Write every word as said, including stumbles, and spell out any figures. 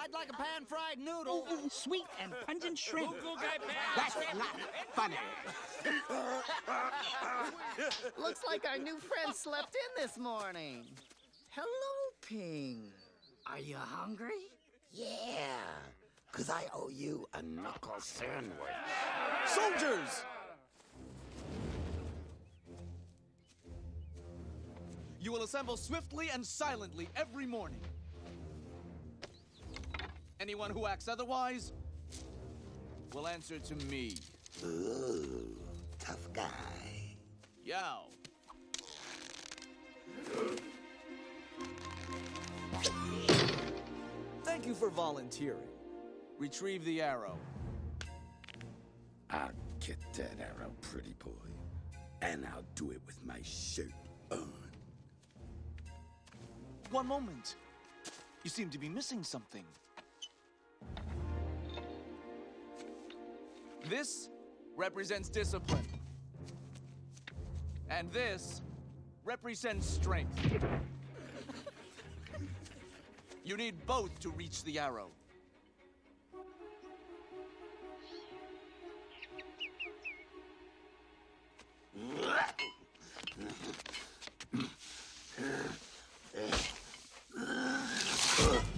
I'd like a pan-fried noodle. Ooh, sweet and pungent shrimp. That's not funny. Looks like our new friend slept in this morning. Hello, Ping. Are you hungry? Yeah, because I owe you a knuckle sandwich. Soldiers! You will assemble swiftly and silently every morning. Anyone who acts otherwise will answer to me. Ooh, tough guy. Yao. Thank you for volunteering. Retrieve the arrow. I'll get that arrow, pretty boy. And I'll do it with my shirt on. One moment. You seem to be missing something. This represents discipline. And this represents strength. You need both to reach the arrow. Ugh.